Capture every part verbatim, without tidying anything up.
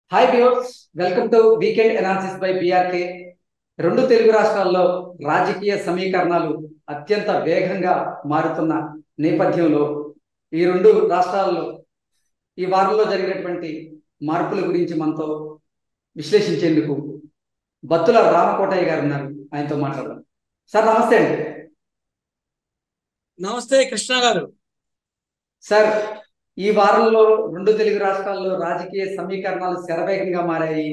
Hi viewers, welcome to weekend analysis by BRK. రెండు తెలుగు రాష్ట్రాల్లో రాజకీయ సమీకరణాలు అత్యంత వేగంగా మారుతున్న నేపథ్యంలో ఈ రెండు రాష్ట్రాల్లో ఈ వారంలో జరిగినటువంటి మార్పుల గురించి మనతో విశ్లేషించేందుకు బత్తుల రామకోటయ్య గారు ఉన్నారు. ఆయనతో మాట్లాడదాం. సార్ నమస్తే అండి. నమస్తే కృష్ణ గారు. సార్, ఈ వారంలో రెండు తెలుగు రాష్ట్రాల్లో రాజకీయ సమీకరణాలు శరవేగంగా మారాయి.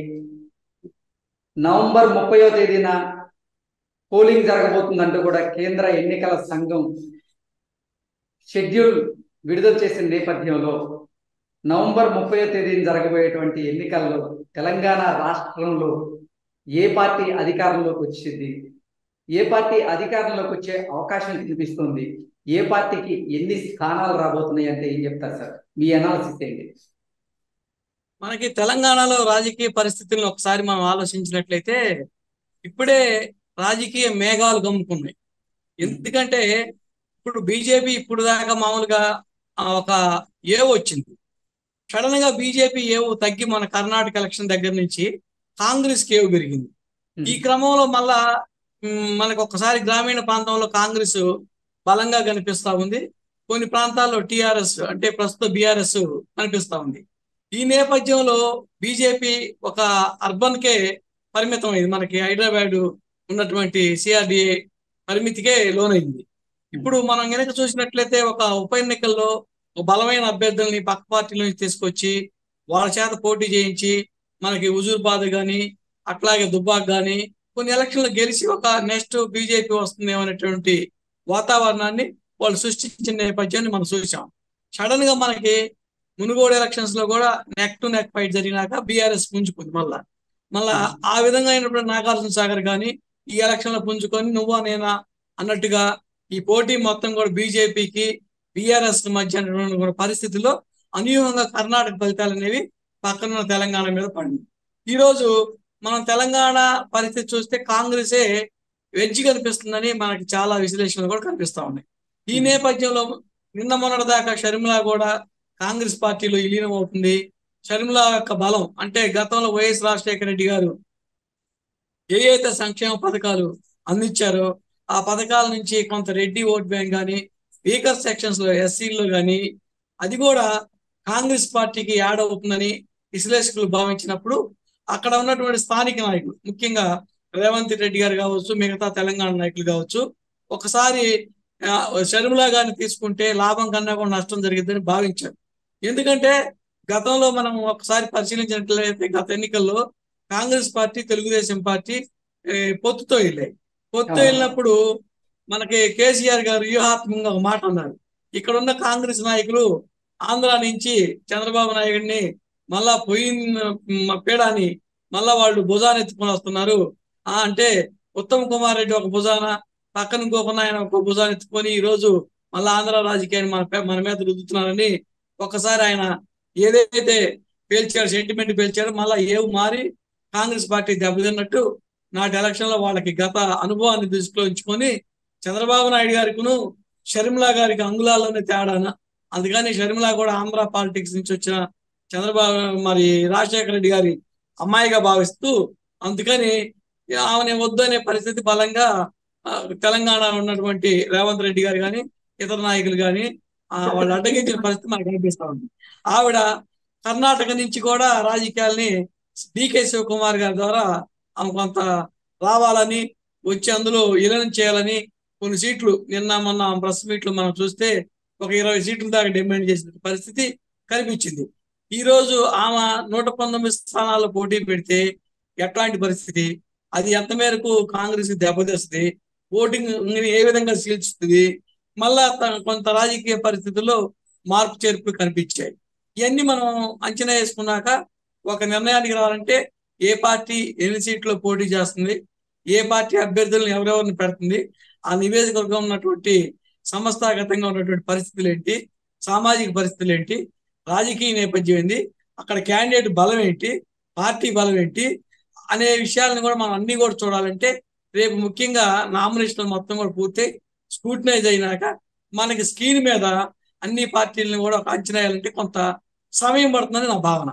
నవంబర్ ముప్పయో తేదీన పోలింగ్ జరగబోతుందంటూ కూడా కేంద్ర ఎన్నికల సంఘం షెడ్యూల్ విడుదల చేసిన నేపథ్యంలో నవంబర్ ముప్పయో తేదీన జరగబోయేటువంటి ఎన్నికల్లో తెలంగాణ రాష్ట్రంలో ఏ పార్టీ అధికారంలోకి వచ్చింది, ఏ పార్టీ అధికారంలోకి వచ్చే అవకాశం కనిపిస్తుంది, ఏ పార్టీకి ఎన్ని స్థానాలు రాబోతున్నాయి అంటే ఏం చెప్తారు సార్? మీ అనాలిసిస్ ఏంటి? మనకి తెలంగాణలో రాజకీయ పరిస్థితులను ఒకసారి మనం ఆలోచించినట్లయితే ఇప్పుడే రాజకీయ మేఘాలు గమ్ముకున్నాయి. ఎందుకంటే ఇప్పుడు బీజేపీ ఇప్పుడు దాకా మామూలుగా ఒక ఏవ్ వచ్చింది. సడన్ గా బీజేపీ ఏవ్ తగ్గి మన కర్ణాటక ఎలక్షన్ దగ్గర నుంచి కాంగ్రెస్ ఏవ్ పెరిగింది. ఈ క్రమంలో మళ్ళా మనకు ఒకసారి గ్రామీణ ప్రాంతంలో కాంగ్రెస్ బలంగా కనిపిస్తా ఉంది. కొన్ని ప్రాంతాల్లో టిఆర్ఎస్ అంటే ప్రస్తుత బిఆర్ఎస్ కనిపిస్తా ఉంది. ఈ నేపథ్యంలో బీజేపీ ఒక అర్బన్ కే పరిమితం అయింది. మనకి హైదరాబాద్ ఉన్నటువంటి సిఆర్డిఏ పరిమితికే లోనైంది. ఇప్పుడు మనం కనుక చూసినట్లయితే ఒక ఉప ఎన్నికల్లో ఒక బలమైన అభ్యర్థుల్ని పక్క పార్టీల నుంచి తీసుకొచ్చి వాళ్ళ చేత పోటీ చేయించి మనకి హుజూర్బాద్ కానీ అట్లాగే దుబ్బాక్ కానీ కొన్ని ఎలక్షన్లు గెలిచి ఒక నెక్స్ట్ బీజేపీ వస్తుందేమో అనేటువంటి వాతావరణాన్ని వాళ్ళు సృష్టించిన నేపథ్యాన్ని మనం చూసాం. సడన్ గా మనకి మునుగోడు ఎలక్షన్స్ లో కూడా నెక్ టు నెక్ ఫైట్ జరిగినాక బీఆర్ఎస్ పుంజుకుంది. మళ్ళా మళ్ళా ఆ విధంగా అయినప్పుడు నాగార్జున సాగర్ కానీ ఈ ఎలక్షన్ లో పుంజుకొని నువ్వా నేనా అన్నట్టుగా ఈ పోటీ మొత్తం కూడా బీజేపీకి బీఆర్ఎస్ మధ్య పరిస్థితుల్లో అనూహ్యంగా కర్ణాటక ఫలితాలు అనేవి పక్కనున్న తెలంగాణ మీద పడింది. ఈ రోజు మనం తెలంగాణ పరిస్థితి చూస్తే కాంగ్రెసే వెజ్జి కనిపిస్తుందని మనకి చాలా విశ్లేషణలు కూడా కనిపిస్తా ఉన్నాయి. ఈ నేపథ్యంలో నిన్న మొన్నటి దాకా షర్మిల కూడా కాంగ్రెస్ పార్టీలో విలీనం అవుతుంది. షర్మిల యొక్క బలం అంటే గతంలో వైఎస్ రాజశేఖర రెడ్డి గారు ఏ అయితే సంక్షేమ పథకాలు అందించారో ఆ పథకాల నుంచి కొంత రెడ్డి ఓట్ బ్యాంక్ కానీ వీకర్ సెక్షన్స్ లో ఎస్సీల్లో కానీ అది కూడా కాంగ్రెస్ పార్టీకి యాడ్ అవుతుందని విశ్లేషకులు భావించినప్పుడు అక్కడ ఉన్నటువంటి స్థానిక నాయకులు ముఖ్యంగా రేవంత్ రెడ్డి గారు కావచ్చు, మిగతా తెలంగాణ నాయకులు కావచ్చు, ఒకసారి షర్మిల గారిని తీసుకుంటే లాభం కన్నా కూడా నష్టం జరిగిద్దని భావించారు. ఎందుకంటే గతంలో మనం ఒకసారి పరిశీలించినట్లయితే గత ఎన్నికల్లో కాంగ్రెస్ పార్టీ తెలుగుదేశం పార్టీ పొత్తుతో వెళ్ళాయి. పొత్తు వెళ్ళినప్పుడు మనకి కేసీఆర్ గారు వ్యూహాత్మకంగా ఒక మాట అన్నారు. ఇక్కడ ఉన్న కాంగ్రెస్ నాయకులు ఆంధ్ర నుంచి చంద్రబాబు నాయుడిని మళ్ళా పోయిన పీడాని మళ్ళా వాళ్ళు భుజాన్ని ఎత్తుకొని వస్తున్నారు. ఆ అంటే ఉత్తమ్ కుమార్ రెడ్డి ఒక భుజాన పక్కన ఇంకొక ఆయన ఒక భుజాన్ని ఎత్తుకొని ఈ రోజు మళ్ళా ఆంధ్ర రాజకీయాన్ని మన మన మీద రుద్దుతున్నారని ఒకసారి ఆయన ఏదైతే పేల్చారు సెంటిమెంట్ పేల్చారో మళ్ళా ఏవి మారి కాంగ్రెస్ పార్టీ దెబ్బతిన్నట్టు నాటి ఎలక్షన్ లో వాళ్ళకి గత అనుభవాన్ని దృష్టిలో ఉంచుకొని చంద్రబాబు నాయుడు గారికిను షర్మిల గారికి అంగుళాల్లోనే తేడాన అందుకని షర్మిల కూడా ఆంధ్ర పాలిటిక్స్ నుంచి వచ్చిన చంద్రబాబు మరి రాజశేఖర రెడ్డి గారి అమ్మాయిగా భావిస్తూ అందుకని ఆమె వద్దు అనే పరిస్థితి బలంగా తెలంగాణలో ఉన్నటువంటి రేవంత్ రెడ్డి గారు కానీ ఇతర నాయకులు కానీ వాళ్ళు అడ్డగించిన పరిస్థితి మనకు కనిపిస్తా ఉంది. ఆవిడ కర్ణాటక నుంచి కూడా రాజకీయాల్ని డికే శివకుమార్ గారి ద్వారా ఆమె కొంత రావాలని వచ్చి అందులో విలీనం చేయాలని కొన్ని సీట్లు నిన్న మొన్న ప్రెస్ మీట్లు మనం చూస్తే ఒక ఇరవై సీట్ల దాకా డిమాండ్ చేసిన పరిస్థితి కనిపించింది. ఈ రోజు ఆమె నూట పంతొమ్మిది స్థానాల్లో పోటీ పెడితే ఎట్లాంటి పరిస్థితి, అది ఎంత మేరకు కాంగ్రెస్ కి దెబ్బతీస్తుంది, ఓటింగ్ ఏ విధంగా చీల్చుతుంది, మళ్ళా కొంత రాజకీయ పరిస్థితుల్లో మార్పు చేర్పులు కనిపించాయి. ఇవన్నీ మనం అంచనా వేసుకున్నాక ఒక నిర్ణయానికి రావాలంటే ఏ పార్టీ ఎన్ని సీట్లో పోటీ చేస్తుంది, ఏ పార్టీ అభ్యర్థులను ఎవరెవరిని పెడుతుంది, ఆ నియోజకవర్గం ఉన్నటువంటి సంస్థాగతంగా ఉన్నటువంటి పరిస్థితులు ఏంటి, సామాజిక పరిస్థితులు ఏంటి, రాజకీయ నేపథ్యం ఏంటి, అక్కడ క్యాండిడేట్ బలం ఏంటి, పార్టీ బలం ఏంటి అనే విషయాలను కూడా మనం అన్ని కూడా చూడాలంటే రేపు ముఖ్యంగా నామినేషన్ మొత్తం కూడా పూర్తి స్క్రూటినైజ్ అయినాక మనకి స్క్రీన్ మీద అన్ని పార్టీలను కూడా ఒక అంచనా వేయాలంటే కొంత సమయం పడుతుందని నా భావన.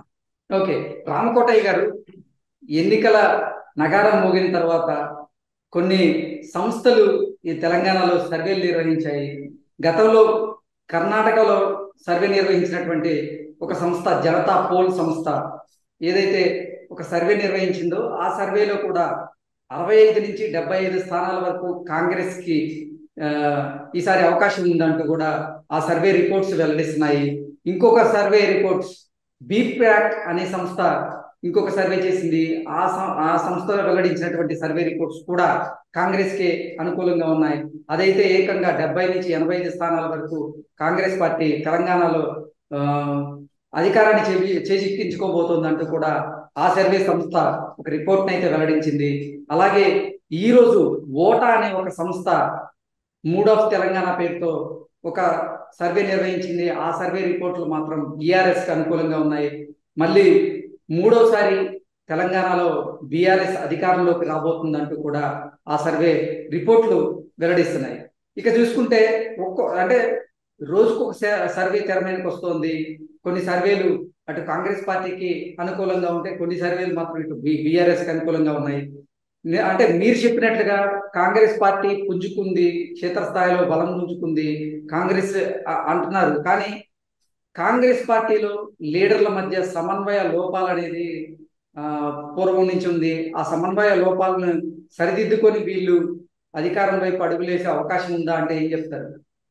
ఓకే, రామకోటయ్య గారు, ఎన్నికల నగారం మోగిన తర్వాత కొన్ని సంస్థలు ఈ తెలంగాణలో సర్వేలు నిర్వహించాయి. గతంలో కర్ణాటకలో సర్వే నిర్వహించినటువంటి ఒక సంస్థ, జనతా పోల్ సంస్థ ఏదైతే ఒక సర్వే నిర్వహించిందో ఆ సర్వేలో కూడా అరవై ఐదు నుంచి డెబ్బై ఐదు స్థానాల వరకు కాంగ్రెస్ కి ఆ, ఈసారి అవకాశం ఉందంటూ కూడా ఆ సర్వే రిపోర్ట్స్ వెల్లడిస్తున్నాయి. ఇంకొక సర్వే రిపోర్ట్స్, బీప్ ప్యాక్ అనే సంస్థ ఇంకొక సర్వే చేసింది. ఆ సం- ఆ సంస్థ వెల్లడించినటువంటి సర్వే రిపోర్ట్స్ కూడా కాంగ్రెస్ కే అనుకూలంగా ఉన్నాయి. అదైతే ఏకంగా డెబ్బై నుంచి ఎనభై ఐదు స్థానాల వరకు కాంగ్రెస్ పార్టీ తెలంగాణలో ఆ, అధికారాన్ని చేజి చేజిక్కించుకోబోతోందంటూ కూడా ఆ సర్వే సంస్థ ఒక రిపోర్ట్ అయితే వెల్లడించింది. అలాగే ఈ రోజు ఓటా అనే ఒక సంస్థ మూడ్ ఆఫ్ తెలంగాణ పేరుతో ఒక సర్వే నిర్వహించింది. ఆ సర్వే రిపోర్ట్లు మాత్రం బీఆర్ఎస్ కి అనుకూలంగా ఉన్నాయి. మళ్ళీ మూడోసారి తెలంగాణలో బీఆర్ఎస్ అధికారంలోకి రాబోతుందంటూ కూడా ఆ సర్వే రిపోర్ట్లు వెల్లడిస్తున్నాయి. ఇక చూసుకుంటే ఒక్కో అంటే రోజుకు ఒక సర్వే తెర మీదకి వస్తోంది. కొన్ని సర్వేలు అటు కాంగ్రెస్ పార్టీకి అనుకూలంగా ఉంటే, కొన్ని సర్వేలు మాత్రం ఇటు బీఆర్ఎస్ కి అనుకూలంగా ఉన్నాయి. నే- అంటే మీరు చెప్పినట్లుగా కాంగ్రెస్ పార్టీ పుంజుకుంది, క్షేత్రస్థాయిలో బలం పుంజుకుంది కాంగ్రెస్ అ- అంటున్నారు. కానీ కాంగ్రెస్ పార్టీలో లీడర్ల మధ్య సమన్వయ లోపాలు అనేది ఆ, పూర్వం నుంచి ఉంది. ఆ సమన్వయ లోపాలను సరిదిద్దుకొని వీళ్ళు అధికారం వైపు అడుగులేసే అవకాశం ఉందా అంటే ఏం చెప్తారు?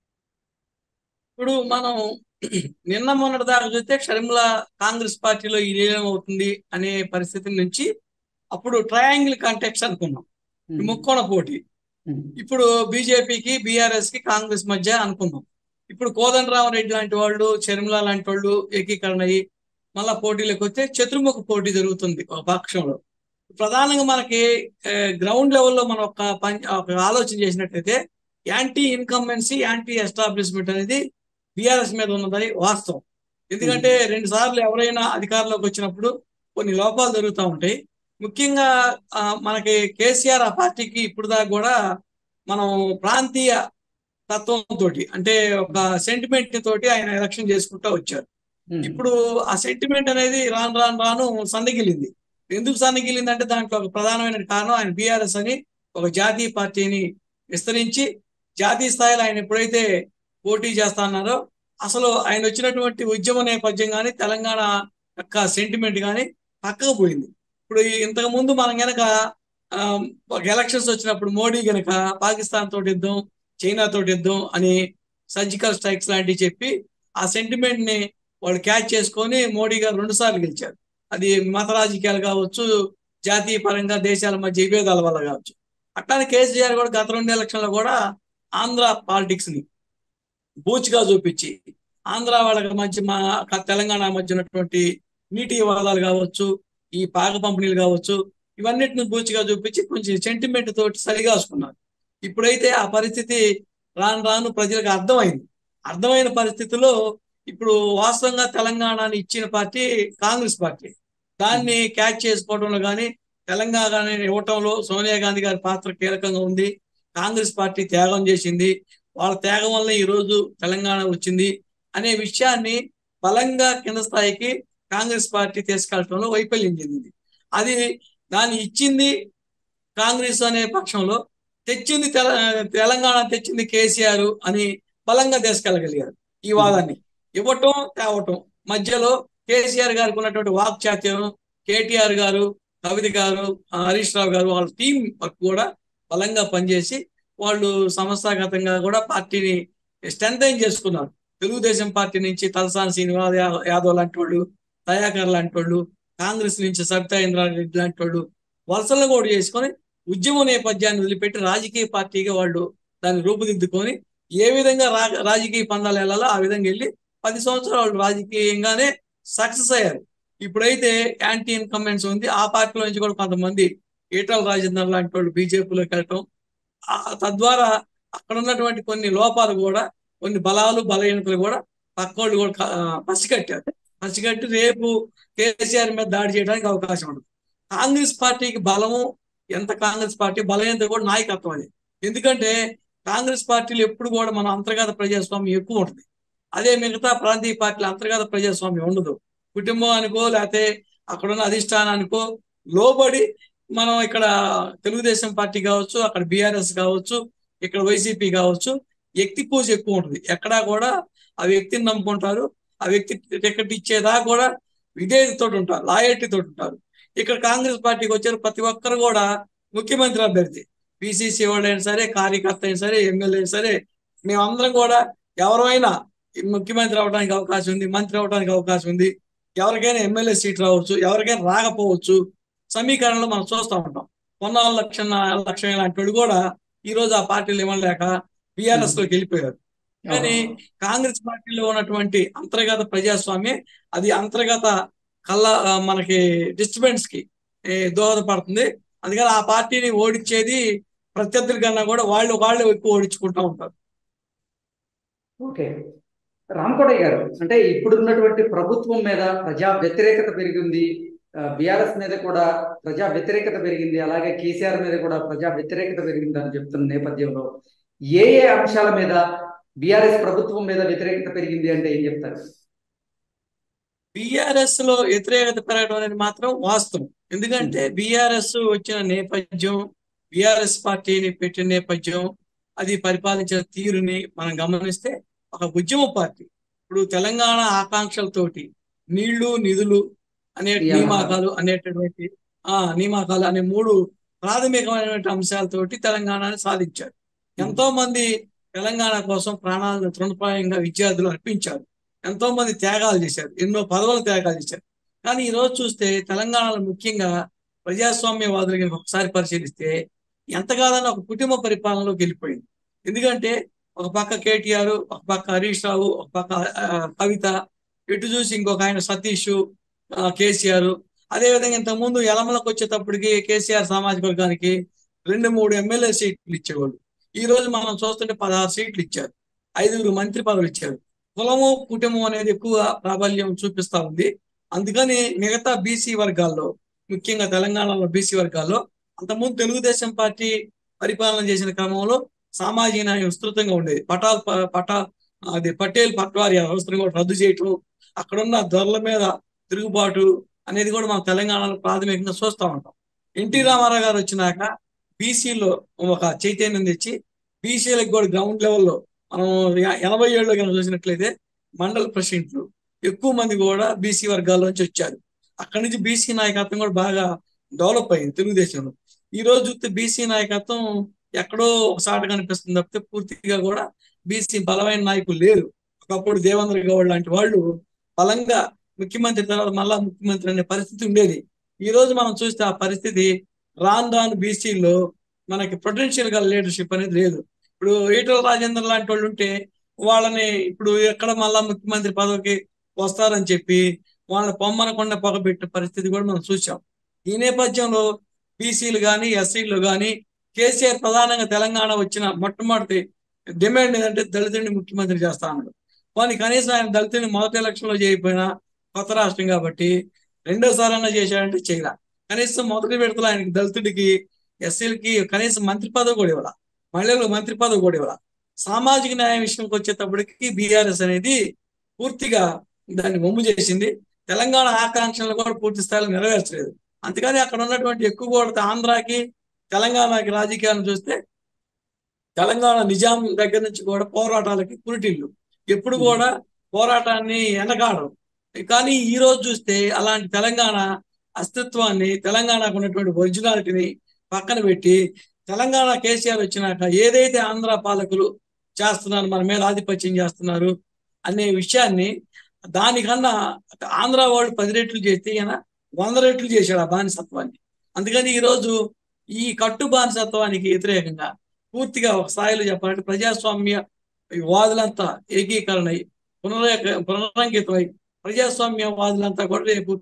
ఇప్పుడు మనం నిన్న మొన్నటి దాకా చూస్తే షర్మిల కాంగ్రెస్ పార్టీలో విలీనం అవుతుంది అనే పరిస్థితి నుంచి అప్పుడు ట్రయాంగిల్ కాంటెక్స్ అనుకున్నాం, ఈ ఉమ్, ముక్కోణ పోటీ. ఉమ్, ఇప్పుడు బీజేపీకి బీఆర్ఎస్ కి కాంగ్రెస్ మధ్య అనుకున్నాం. ఇప్పుడు కోదండరామరెడ్డి లాంటి వాళ్ళు, షర్మిల లాంటి వాళ్ళు ఏకీకరణ అయ్యి మళ్ళా పోటీలోకి వస్తే చతుర్ముఖ పోటీ జరుగుతుంది ఒక పక్షంలో. ప్రధానంగా మనకి గ్రౌండ్ లెవెల్లో మనం ఒక పని ఒక ఆలోచన చేసినట్లయితే యాంటీ ఇన్కంబెన్సీ, యాంటీ ఎస్టాబ్లిష్మెంట్ అనేది బీఆర్ఎస్ మీద ఉన్నదని వాస్తవం. ఉమ్, ఎందుకంటే రెండు సార్లు ఎవరైనా అధికారంలోకి వచ్చినప్పుడు కొన్ని లోపాలు జరుగుతూ ఉంటాయి. ముఖ్యంగా ఆ, మనకి కేసీఆర్ ఆ పార్టీకి ఇప్పుడు దాకా కూడా మనం ప్రాంతీయ తత్వంతో, అంటే ఒక సెంటిమెంట్ తోటి ఆయన ఎలక్షన్ చేసుకుంటూ వచ్చారు. ఉమ్, ఇప్పుడు ఆ సెంటిమెంట్ అనేది రాను రాను రాను సన్నగిల్లింది. ఎందుకు సన్నగిల్లింది అంటే దాంట్లో ఒక ప్రధానమైన కారణం, ఆయన బీఆర్ఎస్ అని ఒక జాతీయ పార్టీని విస్తరించి జాతీయ స్థాయిలో ఆయన ఎప్పుడైతే పోటీ చేస్తా అన్నారో అసలు ఆయన వచ్చినటువంటి ఉద్యమ నేపథ్యం కానీ తెలంగాణ యొక్క సెంటిమెంట్ కానీ పక్కకు పోయింది. ఇప్పుడు ఈ- ఇంతకు ముందు మనం గనక ఆ, ఒక ఎలక్షన్స్ వచ్చినప్పుడు మోడీ గనక పాకిస్తాన్ తోటి యుద్ధం, చైనా తోటి యుద్ధం అని సర్జికల్ స్ట్రైక్స్ లాంటివి చెప్పి ఆ సెంటిమెంట్ ని వాళ్ళు క్యాచ్ చేసుకొని మోడీ గారు రెండు సార్లు గెలిచారు. అది మత రాజకీయాలు కావచ్చు, జాతీయ పరంగా దేశాల మధ్య విభేదాల వల్ల కావచ్చు. అట్లానే కేసీఆర్ కూడా గత రెండు ఎలక్షన్లో కూడా ఆంధ్ర పాలిటిక్స్ ని బూచిగా చూపించి ఆంధ్ర వాళ్ళకి మధ్య మా తెలంగాణ మధ్య ఉన్నటువంటి నీటి వివాదాలు కావచ్చు, ఈ పాక పంపిణీలు కావచ్చు, ఇవన్నిటిని బూచిగా చూపించి కొంచెం సెంటిమెంట్ తోటి సరిగాసుకున్నారు. ఇప్పుడైతే ఆ పరిస్థితి రాను రాను ప్రజలకు అర్థమైంది. అర్థమైన పరిస్థితిలో ఇప్పుడు వాస్తవంగా తెలంగాణని ఇచ్చిన పార్టీ కాంగ్రెస్ పార్టీ. దాన్ని క్యాచ్ చేసుకోవడంలో కానీ తెలంగాణ ఇవ్వటంలో సోనియా గాంధీ గారి పాత్ర కీలకంగా ఉంది. కాంగ్రెస్ పార్టీ త్యాగం చేసింది, వాళ్ళ త్యాగం వల్ల ఈ రోజు తెలంగాణ వచ్చింది అనే విషయాన్ని బలంగా కింద స్థాయికి కాంగ్రెస్ పార్టీ తీసుకెళ్లడంలో వైఫల్యం చెందింది. అది దాన్ని ఇచ్చింది కాంగ్రెస్ అనే పక్షంలో, తెచ్చింది తెల తెలంగాణ తెచ్చింది కేసీఆర్ అని బలంగా తీసుకెళ్ళగలిగారు. ఈ వాదాన్ని ఇవ్వటం తేవటం మధ్యలో కేసీఆర్ గారికి ఉన్నటువంటి వాక్చాత్యం, కేటీఆర్ గారు, కవిత గారు, ఆ, హరీష్ రావు గారు వాళ్ళ టీం వర్క్ కూడా బలంగా పనిచేసి వాళ్ళు సంస్థాగతంగా కూడా పార్టీని స్ట్రెంథెన్ చేసుకున్నారు. తెలుగుదేశం పార్టీ నుంచి తలసాని శ్రీనివాస్ యా- యాదవ్ లాంటి వాళ్ళు, దయాకర్ లాంటి వాళ్ళు, కాంగ్రెస్ నుంచి సబితా ఇంద్రారెడ్డి లాంటి వాళ్ళు వలసలను కూడా చేసుకొని ఉద్యమ నేపథ్యాన్ని వదిలిపెట్టి రాజకీయ పార్టీగా వాళ్ళు దాన్ని రూపుదిద్దుకొని ఏ విధంగా రా రాజకీయ పందాలు వెళ్ళాలో ఆ విధంగా వెళ్ళి పది సంవత్సరాలు వాళ్ళు రాజకీయంగానే సక్సెస్ అయ్యారు. ఇప్పుడైతే యాంటీ ఇన్కంబెన్స్ ఉంది. ఆ పార్టీలో నుంచి కూడా కొంతమంది ఈటల రాజేందర్ లాంటి వాళ్ళు బీజేపీలోకి వెళ్ళటం, ఆ తద్వారా అక్కడ ఉన్నటువంటి కొన్ని లోపాలు కూడా, కొన్ని బలాలు బలహీనతలు కూడా పక్కోళ్ళు కూడా క- ఆ, పసిగట్టారు. పసిగట్టి రేపు కేసీఆర్ మీద దాడి చేయడానికి అవకాశం ఉండదు. కాంగ్రెస్ పార్టీకి బలము ఎంత, కాంగ్రెస్ పార్టీ బలహీనత కూడా నాయకత్వం అది. ఎందుకంటే కాంగ్రెస్ పార్టీలు ఎప్పుడు కూడా మన అంతర్గత ప్రజాస్వామ్యం ఎక్కువ ఉంటుంది. అదే మిగతా ప్రాంతీయ పార్టీల అంతర్గత ప్రజాస్వామ్యం ఉండదు. కుటుంబానికో లేకపోతే అక్కడున్న అధిష్టానానికో లోబడి మనం ఇక్కడ తెలుగుదేశం పార్టీ కావచ్చు, అక్కడ బీఆర్ఎస్ కావచ్చు, ఇక్కడ వైసీపీ కావచ్చు, వ్యక్తి పూజ ఎక్కువ ఉంటుంది. ఎక్కడా కూడా ఆ వ్యక్తిని నమ్ముకుంటారు. ఆ వ్యక్తి టికెట్ ఇచ్చేదా కూడా విధేయతతో ఉంటారు, లాయల్టీతో ఉంటారు. ఇక్కడ కాంగ్రెస్ పార్టీకి వచ్చారు ప్రతి ఒక్కరు కూడా ముఖ్యమంత్రి అభ్యర్థి, పిసిసి వాళ్ళైనా సరే, కార్యకర్త అయినా సరే, ఎమ్మెల్యే అయినా సరే, మేమందరం కూడా ఎవరైనా ముఖ్యమంత్రి అవడానికి అవకాశం ఉంది, మంత్రి అవడానికి అవకాశం ఉంది, ఎవరికైనా ఎమ్మెల్యే సీట్ రావచ్చు, ఎవరికైనా రాకపోవచ్చు. సమీకరణలో మనం చూస్తూ ఉంటాం. పొన్నాల లక్షణ లక్ష్యం లాంటి వాడు కూడా ఈ రోజు ఆ పార్టీలు ఇవ్వలేక బీఆర్ఎస్ లోకి వెళ్ళిపోయారు. కానీ కాంగ్రెస్ పార్టీలో ఉన్నటువంటి అంతర్గత ప్రజాస్వామ్యం అది అంతర్గత కళ్ళ మనకి డిస్టర్బెన్స్ కి దోహదపడుతుంది. అందుకని ఆ పార్టీని ఓడించేది ప్రత్యర్థుల కన్నా కూడా వాళ్ళు వాళ్ళు ఎక్కువ ఓడించుకుంటూ ఉంటారు. ఓకే, రామకోటయ్య గారు, అంటే ఇప్పుడున్నటువంటి ప్రభుత్వం మీద ప్రజా వ్యతిరేకత పెరిగింది, బీఆర్ఎస్ మీద కూడా ప్రజా వ్యతిరేకత పెరిగింది, అలాగే కేసీఆర్ మీద కూడా ప్రజా వ్యతిరేకత పెరిగింది అని చెప్తున్న నేపథ్యంలో ఏ ఏ అంశాల మీద బీఆర్ఎస్ ప్రభుత్వం మీద వ్యతిరేకత పెరిగింది అంటే ఏం చెప్తారు? బీఆర్ఎస్ లో వ్యతిరేకత పెరగడం అనేది మాత్రం వాస్తవం. ఎందుకంటే బీఆర్ఎస్ వచ్చిన నేపథ్యం, బీఆర్ఎస్ పార్టీని పెట్టిన నేపథ్యం, అది పరిపాలించిన తీరుని మనం గమనిస్తే ఒక ఉద్యమ పార్టీ. ఇప్పుడు తెలంగాణ ఆకాంక్షలతోటి నీళ్లు నిధులు అనే నియామకాలు అనేటటువంటి ఆ నియామకాలు అనే మూడు ప్రాథమికమైనటువంటి అంశాలతోటి తెలంగాణని సాధించారు. ఎంతో మంది తెలంగాణ కోసం ప్రాణాలను తృణప్రాయంగా విద్యార్థులు అర్పించారు. ఎంతో మంది త్యాగాలు చేశారు, ఎన్నో పదవులు త్యాగాలు చేశారు. కానీ ఈ రోజు చూస్తే తెలంగాణలో ముఖ్యంగా ప్రజాస్వామ్యవాదులు కనుక ఒకసారి పరిశీలిస్తే ఎంత కాదని ఒక కుటుంబ పరిపాలనలోకి వెళ్ళిపోయింది. ఎందుకంటే ఒక పక్క కేటీఆర్, ఒక పక్క హరీష్ రావు, ఒక పక్క కవిత, ఎటు చూసి ఇంకొక ఆయన సతీష్, కేసీఆర్. అదేవిధంగా ఇంతకుముందు యలమలకు వచ్చేటప్పటికి కేసీఆర్ సామాజిక వర్గానికి రెండు మూడు ఎమ్మెల్యే సీట్లు ఇచ్చేవాళ్ళు. ఈ రోజు మనం చూస్తుంటే పదహారు సీట్లు ఇచ్చారు, ఐదుగురు మంత్రి పదవులు ఇచ్చారు. కులము కుటుంబం అనేది ఎక్కువ ప్రాబల్యం చూపిస్తా ఉంది. అందుకని మిగతా బీసీ వర్గాల్లో, ముఖ్యంగా తెలంగాణలో బీసీ వర్గాల్లో అంతకుముందు తెలుగుదేశం పార్టీ పరిపాలన చేసిన క్రమంలో సామాజిక న్యాయం విస్తృతంగా ఉండేది. పటాల్ పటా అది పటేల్ పట్వారి వ్యవస్థను కూడా రద్దు చేయటం, అక్కడున్న ధరల మీద తిరుగుబాటు అనేది కూడా మనం తెలంగాణలో ప్రాథమికంగా చూస్తూ ఉంటాం. ఎన్టీ రామారావు గారు వచ్చినాక బీసీలో ఒక చైతన్యం తెచ్చి బీసీలకు కూడా గ్రౌండ్ లెవెల్లో మనం ఎనభై ఏళ్ళలో కనుక చూసినట్లయితే మండల ప్రెసిడెంట్లు ఎక్కువ మంది కూడా బీసీ వర్గాల్లోంచి వచ్చారు. అక్కడి నుంచి బీసీ నాయకత్వం కూడా బాగా డెవలప్ అయింది తెలుగుదేశంలో. ఈ రోజు చూస్తే బీసీ నాయకత్వం ఎక్కడో ఒకసారి కనిపిస్తుంది తప్పితే పూర్తిగా కూడా బీసీ బలమైన నాయకులు లేరు. ఒకప్పుడు దేవేంద్ర గౌడ్ లాంటి వాళ్ళు బలంగా ముఖ్యమంత్రి తర్వాత మళ్ళా ముఖ్యమంత్రి అనే పరిస్థితి ఉండేది. ఈ రోజు మనం చూస్తే ఆ పరిస్థితి రాను రాను బీసీలో మనకి పొటెన్షియల్ గా లీడర్షిప్ అనేది లేదు. ఇప్పుడు ఈటల రాజేందర్ లాంటి వాళ్ళు ఉంటే వాళ్ళని ఇప్పుడు ఎక్కడ మళ్ళా ముఖ్యమంత్రి పదవికి వస్తారని చెప్పి వాళ్ళని పొమ్మనకుండా పొగబెట్టిన పరిస్థితి కూడా మనం చూసాం. ఈ నేపథ్యంలో బీసీలు కానీ ఎస్సీలు కానీ కేసీఆర్ ప్రధానంగా తెలంగాణ వచ్చిన మొట్టమొదటి డిమాండ్ ఏంటంటే దళితుడిని ముఖ్యమంత్రి చేస్తా అన్నాడు. కానీ కనీసం ఆయన దళితుడిని మొదటి ఎలక్షన్ లో చేయకపోయినా కొత్త రాష్ట్రం కాబట్టి రెండోసారి అన్నా చేశాడంటే చేయరా. కనీసం మొదటి విడతలో ఆయనకి దళితుడికి ఎస్సీలకి కనీసం మంత్రి పదవి కూడా ఇవ్వాల, మహిళలకు మంత్రి పదవి కూడా ఇవ్వాల. సామాజిక న్యాయం విషయంకి వచ్చేటప్పటికి బీఆర్ఎస్ అనేది పూర్తిగా దాన్ని వమ్ము చేసింది. తెలంగాణ ఆకాంక్షలను కూడా పూర్తి స్థాయిలో నెరవేర్చలేదు. అందుకని అక్కడ ఉన్నటువంటి ఎక్కువ కూడా ఆంధ్రాకి తెలంగాణకి రాజకీయాలను చూస్తే తెలంగాణ నిజాం దగ్గర నుంచి కూడా పోరాటాలకి పురిటిల్లు, ఎప్పుడు కూడా పోరాటాన్ని వెనకాడరు. కానీ ఈ రోజు చూస్తే అలాంటి తెలంగాణ అస్తిత్వాన్ని, తెలంగాణకు ఉన్నటువంటి ఒరిజినాలిటీని పక్కన పెట్టి తెలంగాణ కేసీఆర్ వచ్చినాక ఏదైతే ఆంధ్ర పాలకులు చేస్తున్నారు, మన మీద ఆధిపత్యం చేస్తున్నారు అనే విషయాన్ని, దానికన్నా ఆంధ్ర వాళ్ళు పది రెట్లు చేస్తే ఈయన వంద రెట్లు చేశాడు ఆ బానిసత్వాన్ని. అందుకని ఈరోజు ఈ కట్టు బానిసత్వానికి వ్యతిరేకంగా పూర్తిగా ఒక స్థాయిలో చెప్పాలంటే ప్రజాస్వామ్య వాదులంతా ఏకీకరణ అయి పునరేక పునరంకితమై ప్రజాస్వామ్య వాదులంతా కూడా రేపు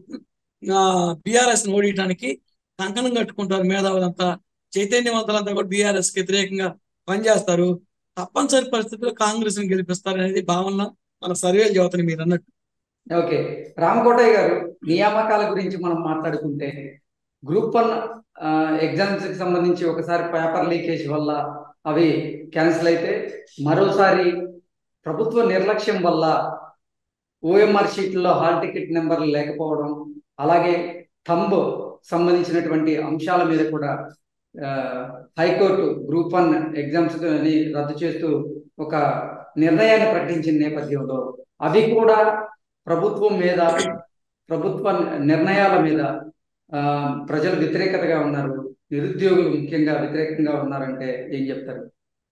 బీఆర్ఎస్ ని ఓడించడానికి కంకణం కట్టుకుంటారు. మేధావులంతా, చైతన్యవంతులంతా కూడా బీఆర్ఎస్ కి వ్యతిరేకంగా పనిచేస్తారు. తప్పనిసరి పరిస్థితుల్లో కాంగ్రెస్ ని గెలిపిస్తారు అనేది భావన మన సర్వేలు చదువుతాయి మీరు అన్నట్టు. ఓకే, రామకోటయ్య గారు, నియామకాల గురించి మనం మాట్లాడుకుంటే గ్రూప్ వన్ ఎగ్జామ్స్ కి సంబంధించి ఒకసారి పేపర్ లీకేజ్ వల్ల అవి క్యాన్సిల్ అయితే, మరోసారి ప్రభుత్వ నిర్లక్ష్యం వల్ల ఓఎంఆర్ షీట్లలో హాల్ టికెట్ నెంబర్లు లేకపోవడం, అలాగే థంబ్ సంబంధించినటువంటి అంశాల మీద కూడా హైకోర్టు గ్రూప్ వన్ ఎగ్జామ్స్ ని రద్దు చేస్తూ ఒక నిర్ణయాన్ని ప్రకటించిన నేపథ్యంలో అవి కూడా ప్రభుత్వం మీద, ప్రభుత్వ నిర్ణయాల మీద ప్రజలు వ్యతిరేకతగా ఉన్నారు, నిరుద్యోగులు ముఖ్యంగా వ్యతిరేకంగా ఉన్నారంటే ఏం చెప్తారు?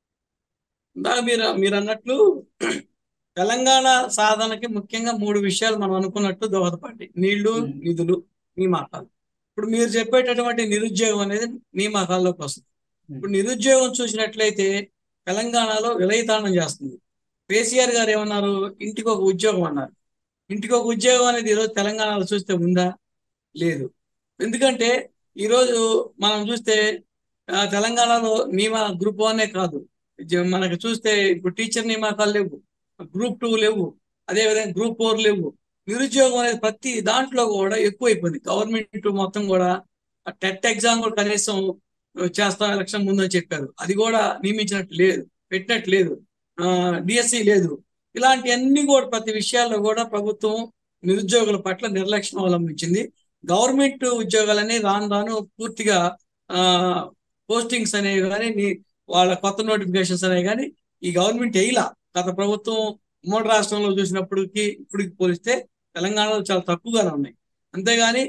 మీరు మీరు అన్నట్లు తెలంగాణ సాధనకి ముఖ్యంగా మూడు విషయాలు మనం అనుకున్నట్టు దోహదపడ్డాయి: నీళ్లు, నిధులు, నియామకాలు. ఇప్పుడు మీరు చెప్పేటటువంటి నిరుద్యోగం అనేది నియామకాల్లోకి వస్తుంది. ఇప్పుడు నిరుద్యోగం చూసినట్లయితే తెలంగాణలో విలయతాండం చేస్తుంది. కేసీఆర్ గారు ఏమన్నారు? ఇంటికి ఒక ఉద్యోగం అన్నారు. ఇంటికి ఒక ఉద్యోగం అనేది ఈరోజు తెలంగాణలో చూస్తే ఉందా? లేదు. ఎందుకంటే ఈరోజు మనం చూస్తే తెలంగాణలో నియమ గ్రూప్ వన్ కాదు, మనకు చూస్తే ఇప్పుడు టీచర్ నియామకాలు లేవు, గ్రూప్ టూ లేవు, అదేవిధంగా గ్రూప్ ఫోర్ లేవు. నిరుద్యోగం అనేది ప్రతి దాంట్లో కూడా ఎక్కువైపోయింది. గవర్నమెంట్ మొత్తం కూడా టెట్ ఎగ్జామ్ కూడా కనీసం చేస్తాం ఎలక్షన్ ముందని చెప్పారు, అది కూడా నియమించినట్టు లేదు, పెట్టినట్టు లేదు. డిఎస్సి లేదు. ఇలాంటివన్నీ కూడా ప్రతి విషయాల్లో కూడా ప్రభుత్వం నిరుద్యోగుల పట్ల నిర్లక్ష్యం అవలంబించింది. గవర్నమెంట్ ఉద్యోగాలని రాను రాను పూర్తిగా ఆ పోస్టింగ్స్ అనేవి కానీ, వాళ్ళ కొత్త నోటిఫికేషన్స్ అనేవి కానీ ఈ గవర్నమెంట్ వేయలా. గత ప్రభుత్వం మూడు రాష్ట్రంలో చూసినప్పటికి ఇప్పటికి పోలిస్తే తెలంగాణలో చాలా తక్కువగానే ఉన్నాయి. అంతేగాని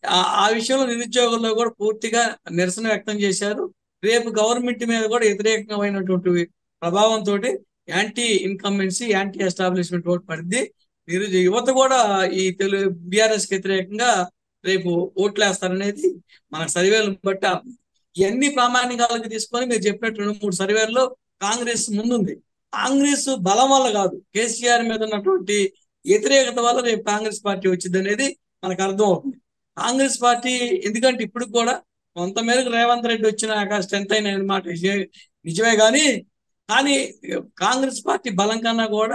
ఆ విషయంలో నిరుద్యోగుల్లో కూడా పూర్తిగా నిరసన వ్యక్తం చేశారు. రేపు గవర్నమెంట్ మీద కూడా వ్యతిరేకమైనటువంటి ప్రభావంతో anti incumbency, anti establishment vote పడింది. నిరుద్యోగ యువత కూడా ఈ తెలుగు బీఆర్ఎస్ కి వ్యతిరేకంగా రేపు ఓట్లు వేస్తారనేది మన సర్వేలు బట్టి. ఇవన్నీ ప్రామాణికాలకు తీసుకొని మీరు చెప్పినట్టు రెండు మూడు సర్వేల్లో కాంగ్రెస్ ముందుంది. కాంగ్రెస్ బలం వల్ల కాదు, కేసీఆర్ మీద ఉన్నటువంటి వ్యతిరేకత వల్ల రేపు కాంగ్రెస్ పార్టీ వచ్చింది అనేది మనకు అర్థం అవుతుంది. కాంగ్రెస్ పార్టీ ఎందుకంటే ఇప్పుడు కూడా కొంత మేరకు రేవంత్ రెడ్డి వచ్చినాక స్ట్రెంత్ అయిన మాట నిజమే కానీ కానీ కాంగ్రెస్ పార్టీ బలం కన్నా కూడా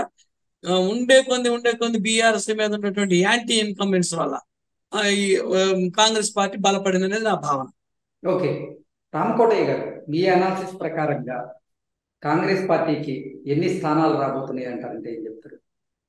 ఉండే కొంది ఉండే కొంది బీఆర్ఎస్ మీద ఉన్నటువంటి యాంటీ ఇన్కంబెన్స్ వల్ల ఈ కాంగ్రెస్ పార్టీ బలపడింది అనేది నా భావన. ఓకే, రామకోటయ్య గారు, మీ అనాలిసిస్ ప్రకారంగా కాంగ్రెస్ పార్టీకి ఎన్ని స్థానాలు రాబోతున్నాయి అంటారంటే ఏం చెప్తారు?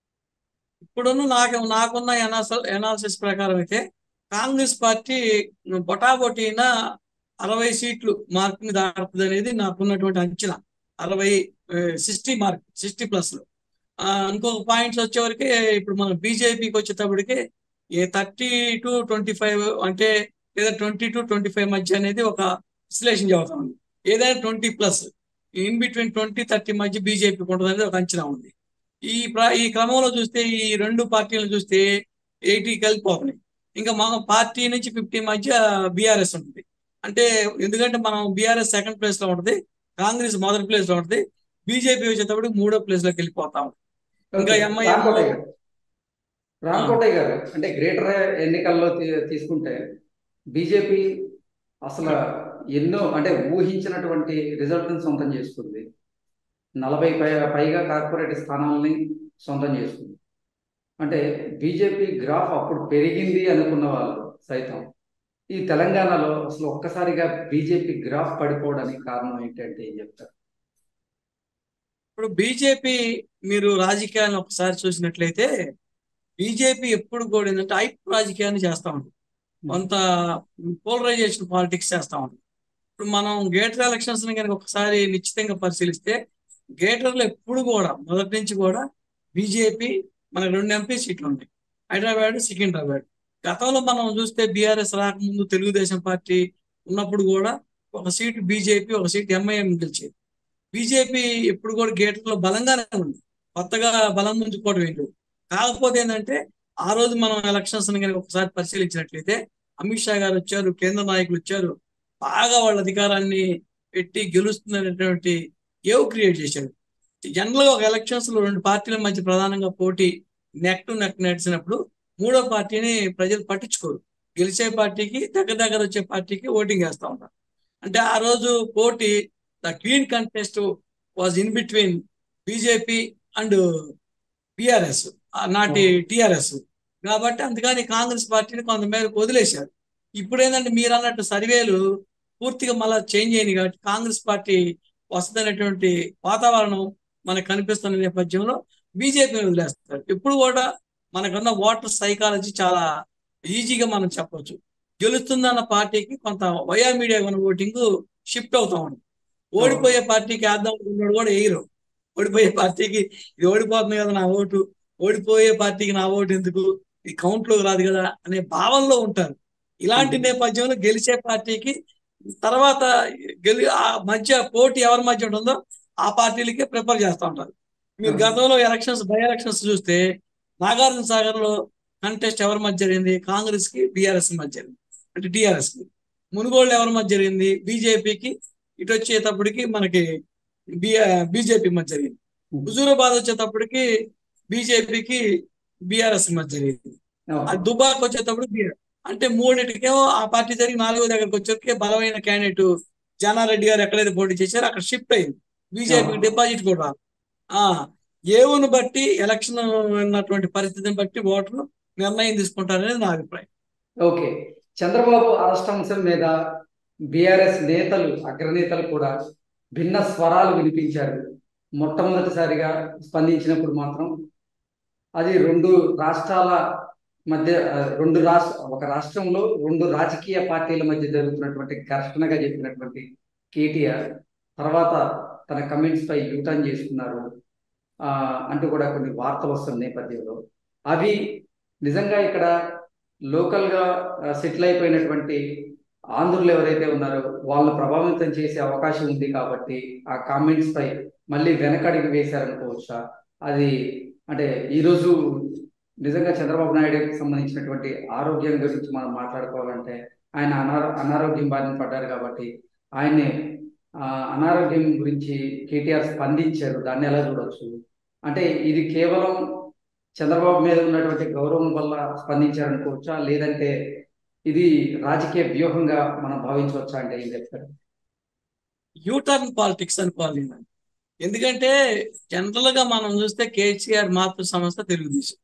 ఇప్పుడున్న నాకు నాకున్న ఎనాలిసిస్ ప్రకారం అయితే కాంగ్రెస్ పార్టీ బొటాబొటీన అరవై సీట్లు మార్కుని దాటుతుంది అనేది నాకున్నటువంటి అంచనా. అరవై సిక్స్టీ మార్క్ సిక్స్టీ ప్లస్ లో ఇంకొక పాయింట్స్ వచ్చేవరకే ఇప్పుడు మనం బీజేపీకి వచ్చేటప్పటికి ఏ థర్టీ టు ట్వంటీ ఫైవ్ అంటే లేదా ట్వంటీ టు ట్వంటీ ఫైవ్ మధ్య అనేది ఒక విశ్లేషణ చెబుతా ఉంది. ఏదైనా twenty plus in between twenty thirty మధ్య బీజేపీకి ఉంటుంది అనేది ఒక అంచనా ఉంది. ఈ ఈ క్రమంలో చూస్తే ఈ రెండు పార్టీలను చూస్తే ఎయిటీ కలిపిపోతున్నాయి. ఇంకా మా పార్టీ నుంచి ఫిఫ్టీ మధ్య బీఆర్ఎస్ ఉంటుంది. అంటే ఎందుకంటే మనం బీఆర్ఎస్ సెకండ్ ప్లేస్ లో ఉంటుంది, కాంగ్రెస్ మొదటి ప్లేస్ లో ఉంటుంది, బీజేపీ వచ్చేటప్పుడు మూడో ప్లేస్ లోకి వెళ్ళిపోతాం. ఇంకా ఎంఐఎం రామకోటయ్య గారు, అంటే గ్రేటర్ ఎన్నికల్లో తీసుకుంటే బీజేపీ అసలు ఎన్నో అంటే ఊహించినటువంటి రిజల్ట్ సొంతం చేసుకుంది. నలభై పై పైగా కార్పొరేట్ స్థానాలని సొంతం చేసుకుంది. అంటే బీజేపీ గ్రాఫ్ అప్పుడు పెరిగింది అనుకున్న వాళ్ళు సైతం ఈ తెలంగాణలో అసలు ఒక్కసారిగా బీజేపీ గ్రాఫ్ పడిపోవడానికి కారణం ఏంటంటే ఏం చెప్తారు? ఇప్పుడు బీజేపీ మీరు రాజకీయాలను ఒకసారి చూసినట్లయితే బీజేపీ ఎప్పుడు కూడా ఏంటంటే ఐప్ రాజకీయాన్ని చేస్తూ ఉంటుంది, కొంత పోలరైజేషన్ పాలిటిక్స్ చేస్తూ ఉంటుంది. ఇప్పుడు మనం గ్రేటర్ ఎలక్షన్స్ కనుక ఒకసారి నిశ్చితంగా పరిశీలిస్తే గ్రేటర్లో ఎప్పుడు కూడా మొదటి నుంచి కూడా బీజేపీ మనకు రెండు ఎంపీ సీట్లు ఉన్నాయి, హైదరాబాద్, సికింద్రాబాద్. గతంలో మనం చూస్తే బీఆర్ఎస్ రాకముందు తెలుగుదేశం పార్టీ ఉన్నప్పుడు కూడా ఒక సీటు బీజేపీ, ఒక సీటు ఎంఐఎం గెలిచేది. బీజేపీ ఎప్పుడు కూడా గ్రేటర్లో బలంగానే ఉంది, కొత్తగా బలం ముందుకోవడం ఏంటి. కాకపోతే ఏంటంటే ఆ రోజు మనం ఎలక్షన్స్ కనుక ఒకసారి పరిశీలించినట్లయితే అమిత్ షా గారు వచ్చారు, కేంద్ర నాయకులు వచ్చారు, బాగా వాళ్ళ అధికారాన్ని పెట్టి గెలుస్తున్నటువంటి ఏవ్ క్రియేట్ చేశారు. జనరల్గా ఒక ఎలక్షన్స్ లో రెండు పార్టీల మధ్య ప్రధానంగా పోటీ నెక్ టు నెక్ నడిచినప్పుడు మూడో పార్టీని ప్రజలు పట్టించుకోరు, గెలిచే పార్టీకి దగ్గర దగ్గర వచ్చే పార్టీకి ఓటింగ్ వేస్తూ ఉంటారు. అంటే ఆ రోజు పోటీ the clean contest was in between BJP and BRS, నాటి టిఆర్ఎస్. కాబట్టి అందుకని కాంగ్రెస్ పార్టీని కొంతమేరకు వదిలేశారు. ఇప్పుడు ఏంటంటే మీరు అన్నట్టు సర్వేలు పూర్తిగా మళ్ళీ చేంజ్ అయింది కాబట్టి కాంగ్రెస్ పార్టీ వస్తుందనేటువంటి వాతావరణం మనకు కనిపిస్తున్న నేపథ్యంలో బీజేపీని వదిలేస్తారు. ఎప్పుడు కూడా మనకున్న ఓటర్ సైకాలజీ చాలా ఈజీగా మనం చెప్పొచ్చు. గెలుస్తుందన్న పార్టీకి కొంత వయా మీడియా ఉన్న ఓటింగ్ షిఫ్ట్ అవుతా ఉంది. ఓడిపోయే పార్టీకి వేద్దాం అనుకున్నాడు కూడా వేయరు. ఓడిపోయే పార్టీకి ఇది ఓడిపోతుంది కదా నా ఓటు, ఓడిపోయే పార్టీకి నా ఓటు ఎందుకు, ఈ కౌంట్ లో రాదు కదా అనే భావంలో ఉంటారు. ఇలాంటి నేపథ్యంలో గెలిచే పార్టీకి తర్వాత గెలి ఆ మధ్య పోటీ ఎవరి మధ్య ఉంటుందో ఆ పార్టీలకే ప్రిఫర్ చేస్తూ ఉంటారు. మీరు గతంలో ఎలక్షన్స్ బై ఎలక్షన్స్ చూస్తే నాగార్జున సాగర్ లో కంటెస్ట్ ఎవరి మధ్య జరిగింది? కాంగ్రెస్ కి బీఆర్ఎస్ మధ్య జరిగింది, అంటే టిఆర్ఎస్ కి. మునుగోళ్ళు ఎవరి మధ్య జరిగింది? బీజేపీకి. ఇటు వచ్చేటప్పటికి మనకి బీజేపీ మధ్య జరిగింది. హుజూరాబాద్ వచ్చేటప్పటికి బీజేపీకి బీఆర్ఎస్ మధ్య జరిగింది. ఆ దుబాక్ వచ్చేటప్పుడు బీఆర్ అంటే మూడింటికేమో ఆ పార్టీ జరిగి నాలుగో దగ్గరకు వచ్చేసరికి బలమైన క్యాండిడేట్ జానారెడ్డి గారు ఎక్కడైతే పోటీ చేశారో అక్కడ షిఫ్ట్ అయింది. బీజేపీకి డిపాజిట్ కూడా రాదు. ఆ ఏవును బట్టి ఎలక్షన్ ఉన్నటువంటి పరిస్థితిని బట్టి ఓటర్లు నిర్ణయం తీసుకుంటారనేది నా అభిప్రాయం. ఓకే, చంద్రబాబు అరెస్ట్ అంశం మీద బీఆర్ఎస్ నేతలు, అగ్రనేతలు కూడా భిన్న స్వరాలు వినిపించారు. మొట్టమొదటిసారిగా స్పందించినప్పుడు మాత్రం అది రెండు రాష్ట్రాల మధ్య, రెండు రాష్ట్ర ఒక రాష్ట్రంలో రెండు రాజకీయ పార్టీల మధ్య జరుగుతున్నటువంటి ఘర్షణగా చెప్పినటువంటి కేటీఆర్ తర్వాత తన కమెంట్స్ పై యూటర్న్ చేసుకున్నారు ఆ అంటూ కూడా కొన్ని వార్తలు వస్తున్న నేపథ్యంలో అవి నిజంగా ఇక్కడ లోకల్ గా సెటిల్ అయిపోయినటువంటి ఆంధ్రులు ఎవరైతే ఉన్నారో వాళ్ళని ప్రభావితం చేసే అవకాశం ఉంది కాబట్టి ఆ కామెంట్స్ పై మళ్ళీ వెనకడికి వేశారనుకోవచ్చా? అది అంటే ఈరోజు నిజంగా చంద్రబాబు నాయుడుకి సంబంధించినటువంటి ఆరోగ్యం గురించి మనం మాట్లాడుకోవాలంటే ఆయన అనారో అనారోగ్యం బారిన పడ్డారు కాబట్టి ఆయన్ని అనారోగ్యం గురించి కేటీఆర్ స్పందించారు. దాన్ని ఎలా చూడవచ్చు? అంటే ఇది కేవలం చంద్రబాబు మీద ఉన్నటువంటి గౌరవం వల్ల స్పందించారనుకోవచ్చా, లేదంటే ఇది రాజకీయ వ్యూహంగా మనం భావించవచ్చా? అంటే ఏం చెప్తారు? యూటర్న్ పాలిటిక్స్ అనుకోవాలి. ఎందుకంటే జనరల్ గా మనం చూస్తే కేసీఆర్ మాతృ సంస్థ తెలుగుదేశం.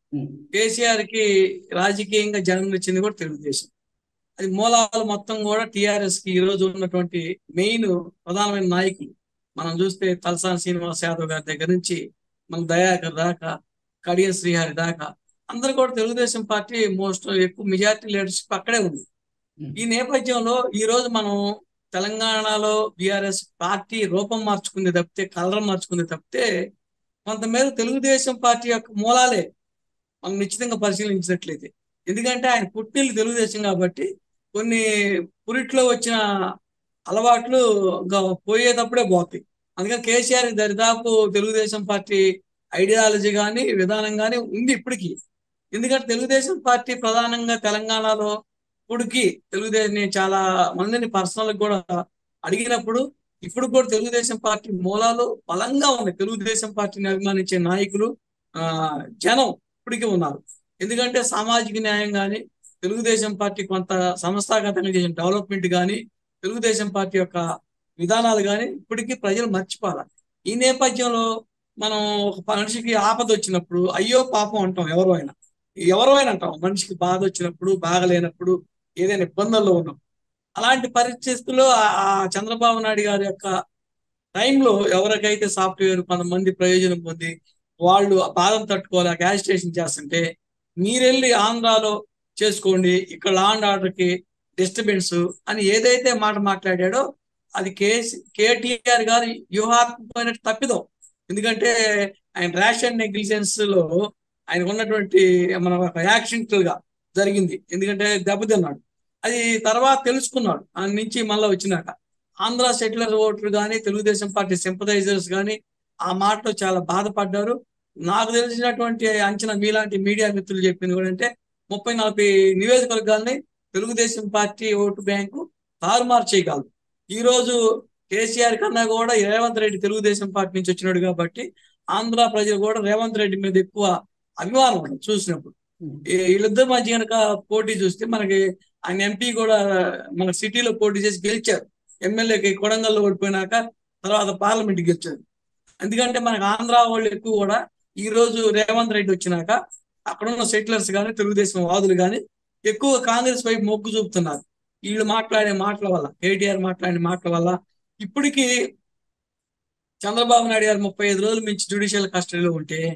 కేసీఆర్ కి రాజకీయంగా జన్మనిచ్చింది కూడా తెలుగుదేశం. అది మూలాలు మొత్తం కూడా టిఆర్ఎస్ కి ఈ రోజు ఉన్నటువంటి మెయిన్ ప్రధానమైన నాయకులు మనం చూస్తే తలసాని శ్రీనివాస్ యాదవ్ గారి దగ్గర నుంచి మన దయాకర్ దాకా, కడియం శ్రీహరి దాకా అందరు కూడా తెలుగుదేశం పార్టీ మోస్ట్ ఎక్కువ మెజారిటీ లీడర్షిప్ అక్కడే ఉంది. ఈ నేపథ్యంలో ఈ రోజు మనం తెలంగాణలో బీఆర్ఎస్ పార్టీ రూపం మార్చుకుంది తప్పితే, కలర్ మార్చుకుంది తప్పితే కొంతమేర తెలుగుదేశం పార్టీ యొక్క మూలాలే మనం నిశ్చితంగా పరిశీలించినట్లయితే. ఎందుకంటే ఆయన పుట్టిల్లు తెలుగుదేశం కాబట్టి కొన్ని పురిట్లో వచ్చిన అలవాట్లు పోయేటప్పుడే పోతాయి. అందుకని కేసీఆర్ దరిదాపు తెలుగుదేశం పార్టీ ఐడియాలజీ కానీ విధానం కానీ ఉంది ఇప్పటికీ. ఎందుకంటే తెలుగుదేశం పార్టీ ప్రధానంగా తెలంగాణలో ఇప్పటికి తెలుగుదేశం చాలా మందిని పర్సనల్ కూడా అడిగినప్పుడు ఇప్పుడు కూడా తెలుగుదేశం పార్టీ మూలాలు బలంగా ఉన్నాయి. తెలుగుదేశం పార్టీని అభిమానించే నాయకులు ఆ జనం ఇప్పటికీ ఉన్నారు. ఎందుకంటే సామాజిక న్యాయం కానీ, తెలుగుదేశం పార్టీ కొంత సంస్థాగతంగా చేసిన డెవలప్మెంట్ కానీ, తెలుగుదేశం పార్టీ యొక్క విధానాలు కానీ ఇప్పటికీ ప్రజలు మర్చిపోవాలి. ఈ నేపథ్యంలో మనం ఒక మనిషికి ఆపద వచ్చినప్పుడు అయ్యో పాపం అంటాం, ఎవరు అయినా ఎవరు అయినా అంటాం. మనిషికి బాధ వచ్చినప్పుడు, బాగలేనప్పుడు, ఏదైనా ఇబ్బందుల్లో ఉన్నాం. అలాంటి పరిస్థితుల్లో ఆ చంద్రబాబు నాయుడు గారి యొక్క టైంలో ఎవరికైతే సాఫ్ట్వేర్ కొంతమంది ప్రయోజనం పొంది వాళ్ళు బాధను తట్టుకోవాలి, యాజిటేషన్ చేస్తుంటే మీరెళ్ళి ఆంధ్రాలో చేసుకోండి, ఇక్కడ లా అండ్ ఆర్డర్కి డిస్టర్బెన్స్ అని ఏదైతే మాట మాట్లాడాడో అది కేసీ కేటీఆర్ గారు వ్యూహాత్మకమైన తప్పిదం. ఎందుకంటే ఆయన ర్యాష్ అండ్ నెగ్లిజెన్స్ లో ఆయనకు ఉన్నటువంటి మన యాక్సిడెంటల్ గా జరిగింది. ఎందుకంటే దెబ్బతిన్నాడు. అది తర్వాత తెలుసుకున్నాడు ఆయన నుంచి మళ్ళీ వచ్చినాక. ఆంధ్ర సెటిలర్ ఓటర్లు కానీ, తెలుగుదేశం పార్టీ సింపథైజర్స్ కానీ ఆ మాటలో చాలా బాధపడ్డారు. నాకు తెలిసినటువంటి అంచనా మీలాంటి మీడియా మిత్రులు చెప్పింది కూడా అంటే ముప్పై నలభై నియోజకవర్గాల్ని తెలుగుదేశం పార్టీ ఓటు బ్యాంకు తారుమారు చేయగలదు. ఈ రోజు కేసీఆర్ కన్నా కూడా రేవంత్ రెడ్డి తెలుగుదేశం పార్టీ నుంచి వచ్చినాడు కాబట్టి ఆంధ్ర ప్రజలు కూడా రేవంత్ రెడ్డి మీద ఎక్కువ అభిమానం ఉంది చూసినప్పుడు. వీళ్ళిద్దరి మధ్య కనుక పోటీ చూస్తే మనకి ఆయన ఎంపీ కూడా మన సిటీలో పోటీ చేసి గెలిచారు. ఎమ్మెల్యేకి కొడంగల్లో ఓడిపోయినాక తర్వాత పార్లమెంట్ గెలిచారు. ఎందుకంటే మనకు ఆంధ్ర వాళ్ళు ఎక్కువ కూడా ఈ రోజు రేవంత్ రెడ్డి వచ్చినాక అక్కడ ఉన్న సెటిలర్స్ కానీ, తెలుగుదేశం వాదులు కానీ ఎక్కువ కాంగ్రెస్ వైపు మొగ్గు చూపుతున్నారు. వీళ్ళు మాట్లాడే మాటల వల్ల, కేటీఆర్ మాట్లాడే మాటల వల్ల ఇప్పటికీ చంద్రబాబు నాయుడు గారు ముప్పై ఐదు రోజులు మించి జ్యుడిషియల్ కస్టడీలో ఉంటే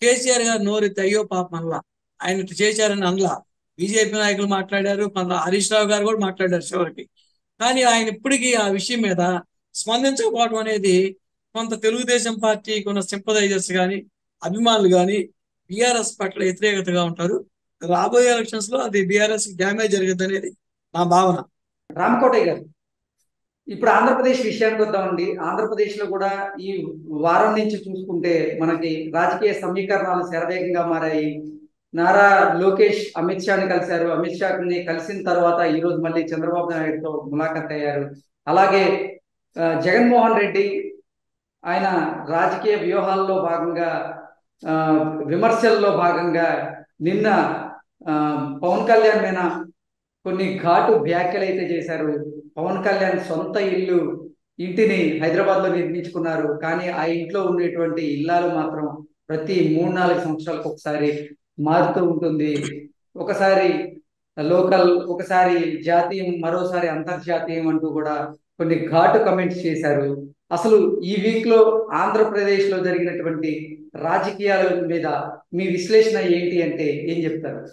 కేసీఆర్ గారు నోరెత్తి అయ్యో పాపం అనలా, ఆయన ఇట్లా చేశారని అనలా. బీజేపీ నాయకులు మాట్లాడారు, కొంత హరీష్ రావు గారు కూడా మాట్లాడారు చివరికి. కానీ ఆయన ఇప్పటికీ ఆ విషయం మీద స్పందించకపోవడం అనేది కొంత తెలుగుదేశం పార్టీ కొన్న సింపదైజర్స్ కానీ అభిమానులు కానీ బీఆర్ఎస్ పట్ల వ్యతిరేకతగా ఉంటారు. రాబోయే ఎలక్షన్స్ లో అది బీఆర్ఎస్ డ్యామేజ్ జరుగుతుంది అనేది నా భావన. రామకోటయ్య గారు, ఇప్పుడు ఆంధ్రప్రదేశ్ విషయానికి వద్దామండి. ఆంధ్రప్రదేశ్ లో కూడా ఈ వారం నుంచి చూసుకుంటే మనకి రాజకీయ సమీకరణాలు శరవేగంగా మారాయి. నారా లోకేష్ అమిత్ షాని కలిశారు. అమిత్ షాని కలిసిన తర్వాత ఈ రోజు మళ్ళీ చంద్రబాబు నాయుడుతో ములాఖత్ అయ్యారు. అలాగే జగన్మోహన్ రెడ్డి ఆయన రాజకీయ వ్యూహాల్లో భాగంగా విమర్శల్లో భాగంగా నిన్న పవన్ కళ్యాణ్ మీద కొన్ని ఘాటు వ్యాఖ్యలు అయితే చేశారు. పవన్ కళ్యాణ్ సొంత ఇల్లు ఇంటిని హైదరాబాద్ లో నిర్మించుకున్నారు, కానీ ఆ ఇంట్లో ఉండేటువంటి ఇల్లాలు మాత్రం ప్రతి మూడు నాలుగు సంవత్సరాలకు ఒకసారి మారుతూ ఉంటుంది. ఒకసారి లోకల్, ఒకసారి జాతీయం, మరోసారి అంతర్జాతీయం అంటూ కూడా కొన్ని ఘాటు కమెంట్స్ చేశారు. అసలు ఈ వీక్ లో ఆంధ్రప్రదేశ్ లో జరిగినటువంటి రాజకీయాల మీద మీ విశ్లేషణ ఏంటి అంటే ఏం చెప్తారు?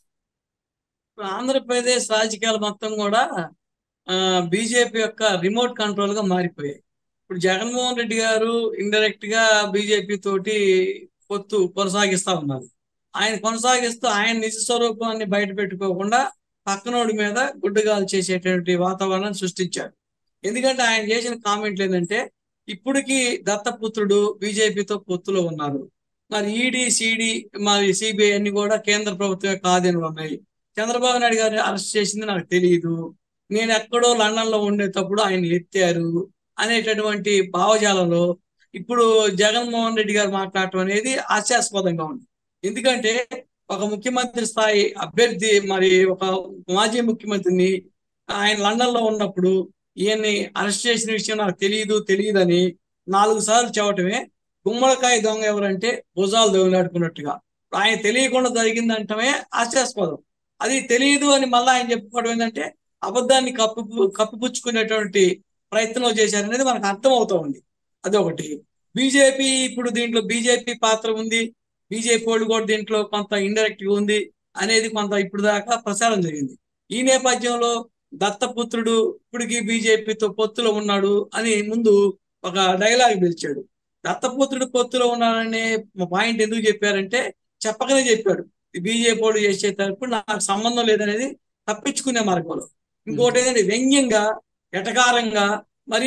ఆంధ్రప్రదేశ్ రాజకీయాలు మొత్తం కూడా ఆ బీజేపీ యొక్క రిమోట్ కంట్రోల్ గా మారిపోయాయి. ఇప్పుడు జగన్మోహన్ రెడ్డి గారు ఇండైరెక్ట్ గా బీజేపీ తోటి పొత్తు కొనసాగిస్తా ఉన్నారు. ఆయన కొనసాగిస్తూ ఆయన నిజ స్వరూపాన్ని బయట పెట్టుకోకుండా పక్కనోడి మీద గుడ్డగాలు చేసేటువంటి వాతావరణాన్ని సృష్టించాడు. ఎందుకంటే ఆయన చేసిన కామెంట్లు ఏంటంటే, ఇప్పటికీ దత్తపుత్రుడు బీజేపీతో పొత్తులో ఉన్నారు, మరి ఈడీ సిడి మరి సిబిఐ అన్ని కూడా కేంద్ర ప్రభుత్వం యొక్క ఆధీనంలో ఉన్నాయి, చంద్రబాబు నాయుడు గారిని అరెస్ట్ చేసింది నాకు తెలియదు, నేను ఎక్కడో లండన్ లో ఉండేటప్పుడు ఆయన ఎత్తారు అనేటటువంటి భావజాలంలో ఇప్పుడు జగన్మోహన్ రెడ్డి గారు మాట్లాడటం అనేది హాస్యాస్పదంగా ఉంది. ఎందుకంటే ఒక ముఖ్యమంత్రి స్థాయి అభ్యర్థి మరి ఒక మాజీ ముఖ్యమంత్రిని ఆయన లండన్ లో ఉన్నప్పుడు ఈయన్ని అరెస్ట్ చేసిన విషయం నాకు తెలియదు తెలియదని నాలుగు సార్లు చెప్పటమే గుమ్మడికాయ దొంగ ఎవరంటే భుజాలు దొంగలాడుకున్నట్టుగా. ఆయన తెలియకుండా జరిగిందంటమే హాస్యాస్పదం. అది తెలియదు అని మళ్ళీ ఆయన చెప్పుకోవడం ఏంటంటే అబద్ధాన్ని కప్పు కప్పిపుచ్చుకునేటువంటి ప్రయత్నం చేశారనేది మనకు అర్థం అవుతా ఉంది. అదొకటి. బీజేపీ ఇప్పుడు దీంట్లో బీజేపీ పాత్ర ఉంది, బీజేపీ వాళ్ళు కూడా దీంట్లో కొంత ఇండైరెక్ట్ గా ఉంది అనేది కొంత ఇప్పుడు దాకా ప్రచారం జరిగింది. ఈ నేపథ్యంలో దత్తపుత్రుడు ఇప్పటికీ బీజేపీతో పొత్తులో ఉన్నాడు అని ముందు ఒక డైలాగ్ పిలిచాడు. దత్తపుత్రుడు పొత్తులో ఉన్నాడనే పాయింట్ ఎందుకు చెప్పారంటే చెప్పకనే చెప్పాడు, బీజేపీ వాళ్ళు చేసేటప్పుడు నాకు సంబంధం లేదనేది తప్పించుకునే మార్గంలో. ఇంకోటి ఏంటంటే వ్యంగ్యంగా ఎటకారంగా మరీ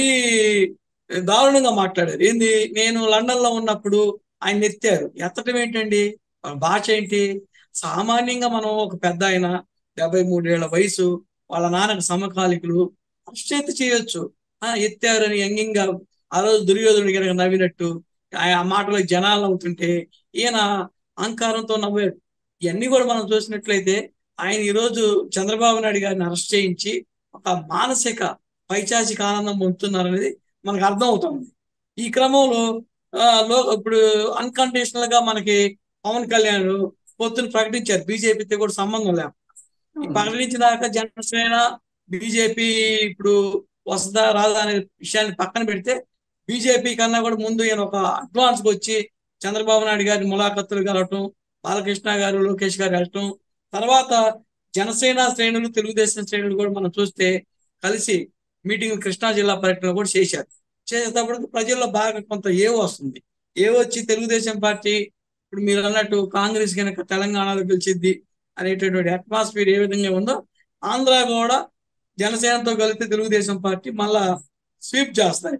దారుణంగా మాట్లాడారు. ఏంది, నేను లండన్ లో ఉన్నప్పుడు ఆయన ఎత్తారు. ఎత్తటం ఏంటండి, భాష ఏంటి? సామాన్యంగా మనం ఒక పెద్ద ఆయన డెబ్బై మూడేళ్ల వయసు, వాళ్ళ నాన్నకు సమకాలికులు, అశ్చేత చేయొచ్చు. ఆ ఎత్తారని వ్యంగ్యంగా ఆ రోజు దుర్యోధనుడి కనుక నవ్వినట్టు ఆ మాటలో జనాలు నవ్వుతుంటే ఈయన అహంకారంతో నవ్వాడు. ఇవన్నీ కూడా మనం చూసినట్లయితే ఆయన ఈరోజు చంద్రబాబు నాయుడు గారిని అరెస్ట్ చేయించి ఒక మానసిక పైచాచిక ఆనందం పొందుతున్నారనేది మనకు అర్థం అవుతుంది. ఈ క్రమంలో లో ఇప్పుడు అన్కండిషనల్ గా మనకి పవన్ కళ్యాణ్ పొత్తును ప్రకటించారు, బీజేపీతో కూడా సంబంధం లేక. ఈ ప్రకటించినాక జనసేన బీజేపీ ఇప్పుడు వస్తుందా రాదా అనే విషయాన్ని పక్కన పెడితే బీజేపీ కన్నా కూడా ముందు ఈయన ఒక అడ్వాన్స్ గా వచ్చి చంద్రబాబు నాయుడు గారిని ములాఖతులు కలవటం, బాలకృష్ణ గారు లోకేష్ గారు వెళ్ళటం, తర్వాత జనసేన శ్రేణులు తెలుగుదేశం శ్రేణులు కూడా మనం చూస్తే కలిసి మీటింగ్ కృష్ణా జిల్లా పర్యటన కూడా చేశారు. చేసేటప్పుడు ప్రజల్లో బాగా కొంత ఏ వస్తుంది, ఏ వచ్చి తెలుగుదేశం పార్టీ ఇప్పుడు మీరు అన్నట్టు కాంగ్రెస్ కనుక తెలంగాణలో గెలిచిద్ది అనేటటువంటి అట్మాస్ఫియర్ ఏ విధంగా ఉందో ఆంధ్ర కూడా జనసేనతో కలిపితే తెలుగుదేశం పార్టీ మళ్ళా స్వీప్ చేస్తాయి.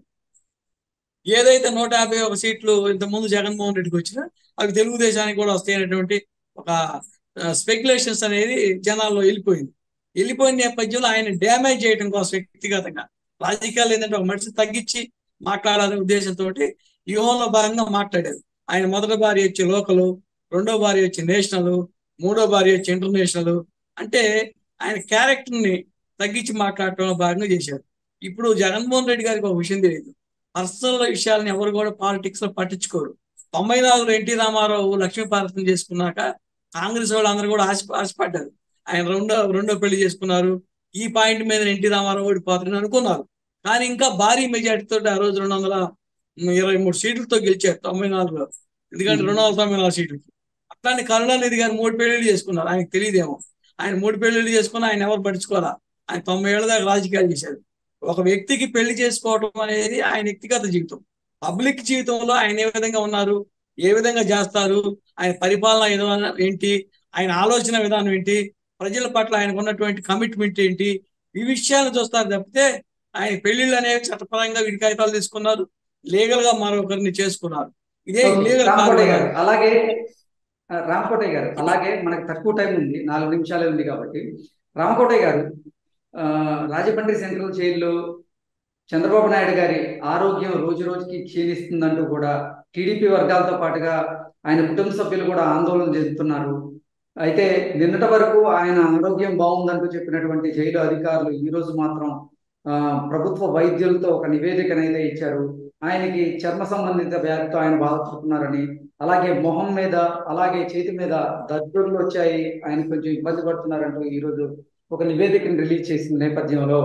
ఏదైతే నూట యాభై ఒక సీట్లు ఇంతకుముందు జగన్మోహన్ రెడ్డికి వచ్చినా అవి తెలుగుదేశానికి కూడా వస్తాయనేటువంటి ఒక స్పెక్యులేషన్స్ అనేది జనాల్లో వెళ్ళిపోయింది. వెళ్ళిపోయిన నేపథ్యంలో ఆయన డ్యామేజ్ చేయడం కోసం వ్యక్తిగతంగా రాజకీయాలు ఏంటంటే ఒక మనిషిని తగ్గించి మాట్లాడాలనే ఉద్దేశంతో వ్యూహంలో భాగంగా మాట్లాడారు. ఆయన మొదటి భార్య వచ్చి లోకలు, రెండో భార్య వచ్చి నేషనల్, మూడో భార్య వచ్చి ఇంటర్నేషనల్, అంటే ఆయన క్యారెక్టర్ని తగ్గించి మాట్లాడటంలో భాగంగా చేశారు. ఇప్పుడు జగన్మోహన్ రెడ్డి గారికి ఒక విషయం తెలియదు, పర్సనల్ విషయాలను ఎవరు కూడా పాలిటిక్స్ లో పట్టించుకోరు. తొంభై నాలుగులో ఎన్టీ రామారావు లక్ష్మీపార్వతం చేసుకున్నాక కాంగ్రెస్ వాళ్ళు అందరూ కూడా ఆశ ఆశపడ్డారు, ఆయన రెండో రెండో పెళ్లి చేసుకున్నారు, ఈ పాయింట్ మీద ఎన్టీ రామారావు ఓడిపోతారని అనుకున్నారు. కానీ ఇంకా భారీ మెజార్టీతో ఆ రోజు రెండు వందల ఇరవై మూడు సీట్లతో గెలిచారు తొంభై నాలుగులో. ఎందుకంటే రెండు వందల తొంభై నాలుగు సీట్లకి. అట్లాంటి కరుణానిధి గారు మూడు పెళ్లిళ్ళు చేసుకున్నారు, ఆయనకు తెలియదేమో. ఆయన మూడు పెళ్లిళ్ళు చేసుకుని ఆయన ఎవరు పట్టించుకోవాలా, ఆయన తొంభై ఏళ్ళ దాకా రాజకీయాలు చేశారు. ఒక వ్యక్తికి పెళ్లి చేసుకోవడం అనేది ఆయన వ్యక్తిగత జీవితం. పబ్లిక్ జీవితంలో ఆయన ఏ విధంగా ఉన్నారు, ఏ విధంగా చేస్తారు, ఆయన పరిపాలన విధానం ఏంటి, ఆయన ఆలోచన విధానం ఏంటి, ప్రజల పట్ల ఆయనకు ఉన్నటువంటి కమిట్మెంట్ ఏంటి, ఈ విషయాలు చూస్తారు తప్పితే ఆయన పెళ్లిళ్ళు అనేవి చట్టపరంగా వీడి కాగితాలు తీసుకున్నారు, లీగల్ గా మరొకరిని చేసుకున్నారు. ఇదే లీగల్ కాదు రామకోటయ్య కదా. గారు అలాగే ఆ, రామకోటయ్య గారు అలాగే మనకు తక్కువ టైం ఉంది, నాలుగు నిమిషాలే ఉంది కాబట్టి రామకోటయ్య గారు, ఆ, రాజమండ్రి సెంట్రల్ జైల్లో చంద్రబాబు నాయుడు గారి ఆరోగ్యం రోజు రోజుకి క్షీణిస్తుందంటూ కూడా టీడీపీ వర్గాలతో పాటుగా ఆయన కుటుంబ సభ్యులు కూడా ఆందోళన చెందుతున్నారు. అయితే నిన్నటి వరకు ఆయన ఆరోగ్యం బాగుందంటూ చెప్పినటువంటి జైలు అధికారులు ఈ రోజు మాత్రం ఆ, ప్రభుత్వ వైద్యులతో ఒక నివేదికనైతే ఇచ్చారు. ఆయనకి చర్మ సంబంధిత వ్యాధితో ఆయన బాధపడుతున్నారని, అలాగే మొహం మీద అలాగే చేతి మీద దద్దుర్లు వచ్చాయి, ఆయన కొంచెం ఇబ్బంది పడుతున్నారంటూ ఈ రోజు ఒక నివేదికను రిలీజ్ చేసిన నేపథ్యంలో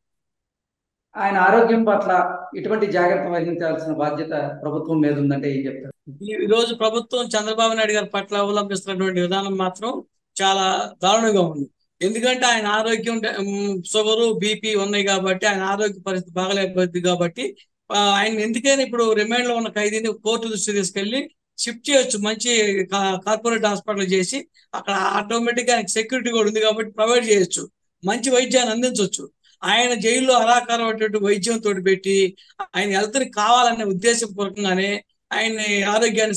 ఆయన ఆరోగ్యం పట్ల ఇటువంటి జాగ్రత్త వహించాల్సిన బాధ్యత ప్రభుత్వం మీద ఉందంటే ఏం చెప్తారు? ఈ రోజు ప్రభుత్వం చంద్రబాబు నాయుడు గారి పట్ల అవలంబిస్తున్నటువంటి విధానం మాత్రం చాలా దారుణంగా ఉంది. ఎందుకంటే ఆయన ఆరోగ్యం షుగరు బీపీ ఉన్నాయి కాబట్టి, ఆయన ఆరోగ్య పరిస్థితి బాగలేకపోతుంది కాబట్టి ఆ, ఆయన ఎందుకైనా ఇప్పుడు రిమాండ్ లో ఉన్న ఖైదీని కోర్టు దృష్టి తీసుకెళ్లి షిఫ్ట్ చేయొచ్చు, మంచి కార్పొరేట్ హాస్పిటల్ చేసి అక్కడ ఆటోమేటిక్ గా ఆయనకి సెక్యూరిటీ కూడా ఉంది కాబట్టి ప్రొవైడ్ చేయొచ్చు, మంచి వైద్యాన్ని అందించవచ్చు. ఆయన జైల్లో అరాకారమైనటువంటి వైద్యంతో పెట్టి ఆయన హెల్త్ ని కావాలనే ఉద్దేశపూర్వకంగానే ఆయన్ని ఆరోగ్యాన్ని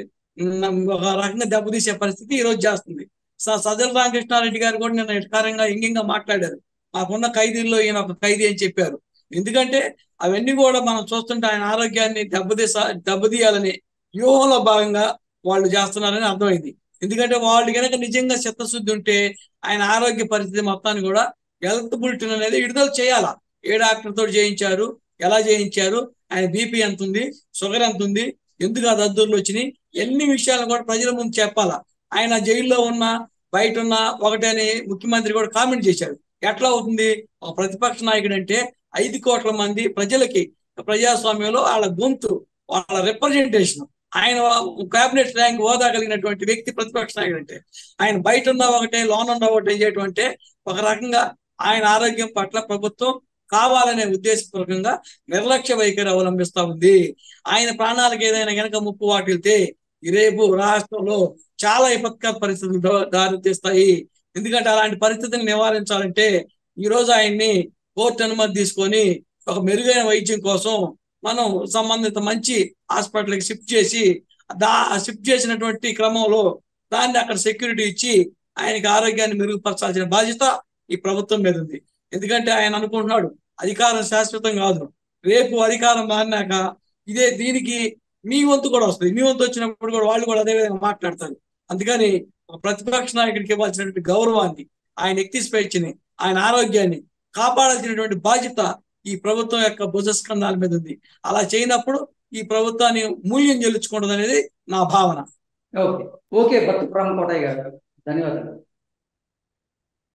ఒక రకంగా దెబ్బతీసే పరిస్థితి ఈ రోజు చేస్తుంది. సజ్జల రామకృష్ణారెడ్డి గారు కూడా నిన్న ఇటకారంగా ఇంగింగా మాట్లాడారు, మాకున్న ఖైదీల్లో ఈయన ఒక ఖైదీ అని చెప్పారు. ఎందుకంటే అవన్నీ కూడా మనం చూస్తుంటే ఆయన ఆరోగ్యాన్ని దెబ్బతీసా దెబ్బతీయాలని వ్యూహంలో భాగంగా వాళ్ళు చేస్తున్నారని అర్థమైంది. ఎందుకంటే వాళ్ళు కనుక నిజంగా చిత్తశుద్ధి ఉంటే ఆయన ఆరోగ్య పరిస్థితి మొత్తాన్ని కూడా హెల్త్ బులెటిన్ అనేది విడుదల చేయాలా, ఏ డాక్టర్ తోటి చేయించారు, ఎలా చేయించారు, ఆయన బీపీ ఎంత ఉంది, షుగర్ ఎంత ఉంది, ఎందుకు ఆ దద్దుర్లు వచ్చినాయి, ఎన్ని విషయాలను కూడా ప్రజల ముందు చెప్పాలా. ఆయన జైల్లో ఉన్న బయట ఉన్న ఒకటే అని ముఖ్యమంత్రి కూడా కామెంట్ చేశారు. ఎట్లా అవుతుంది, ఒక ప్రతిపక్ష నాయకుడు అంటే ఐదు కోట్ల మంది ప్రజలకి ప్రజాస్వామ్యంలో వాళ్ళ గొంతు, వాళ్ళ రిప్రజెంటేషన్, ఆయన కేబినెట్ ర్యాంక్ హోదా కలిగినటువంటి వ్యక్తి ప్రతిపక్ష నాయకుడు అంటే, ఆయన బయట ఉన్న ఒకటే లోన్ ఉన్న ఒకటే చేయటం ఒక రకంగా ఆయన ఆరోగ్యం పట్ల ప్రభుత్వం కావాలనే ఉద్దేశపూర్వకంగా నిర్లక్ష్య వైఖరి అవలంబిస్తా ఉంది. ఆయన ప్రాణాలకు ఏదైనా కనుక ముప్పు వాటిల్తే రేపు రాష్ట్రంలో చాలా విపత్కర పరిస్థితులు దారితీస్తాయి. ఎందుకంటే అలాంటి పరిస్థితిని నివారించాలంటే ఈ రోజు ఆయన్ని కోర్టు అనుమతి తీసుకొని ఒక మెరుగైన వైద్యం కోసం మనం సంబంధిత మంచి హాస్పిటల్కి షిఫ్ట్ చేసి దా షిఫ్ట్ చేసినటువంటి క్రమంలో దాన్ని అక్కడ సెక్యూరిటీ ఇచ్చి ఆయనకి ఆరోగ్యాన్ని మెరుగుపరచాల్సిన బాధ్యత ఈ ప్రభుత్వం మీద ఉంది. ఎందుకంటే ఆయన అనుకుంటున్నాడు అధికారం శాశ్వతం కాదు, రేపు అధికారం మారినాక ఇదే దీనికి మీ వంతు కూడా వస్తుంది, మీ వంతు వచ్చినప్పుడు కూడా వాళ్ళు కూడా అదే విధంగా మాట్లాడతారు. అందుకని ప్రతిపక్ష నాయకుడికి ఇవ్వాల్సినటువంటి గౌరవాన్ని, ఆయన వ్యక్తి స్వేచ్ఛని, ఆయన ఆరోగ్యాన్ని కాపాడాల్సినటువంటి బాధ్యత ఈ ప్రభుత్వం యొక్క భుజస్కంధాల మీద ఉంది. అలా చేయనప్పుడు ఈ ప్రభుత్వాన్ని మూల్యం చెల్లించుకుంటుంది అనేది నా భావన. ఓకే ఓకే భర్త రామకోటయ్య గారు, ధన్యవాదాలు.